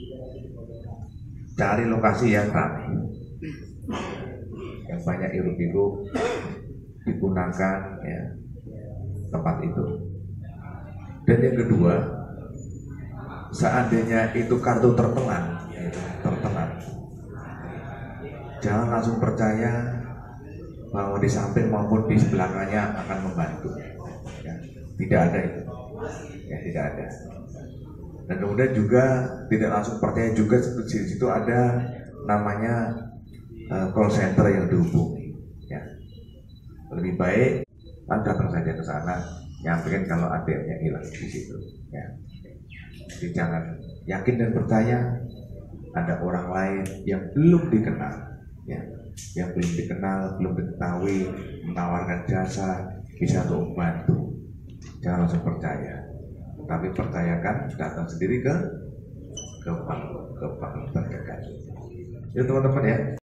Cari lokasi yang ramai, yang banyak hiruk-pikuk, digunakan ya tempat itu. Dan yang kedua, seandainya itu kartu tertelan, jangan langsung percaya bahwa di samping maupun di sebelahnya akan membantu. Ya, tidak ada itu, ya tidak ada. Dan kemudian juga tidak langsung percaya juga di situ ada namanya call center yang dihubungi. Ya, lebih baik datang saja ke sana, nyampaikan kalau adiknya hilang di situ. Ya, jadi jangan yakin dan percaya ada orang lain yang belum dikenal, ya, yang belum dikenal, belum diketahui menawarkan jasa bisa untuk membantu. Jangan langsung percaya, tapi percayakan datang sendiri ke bank terdekat. Ya teman-teman ya.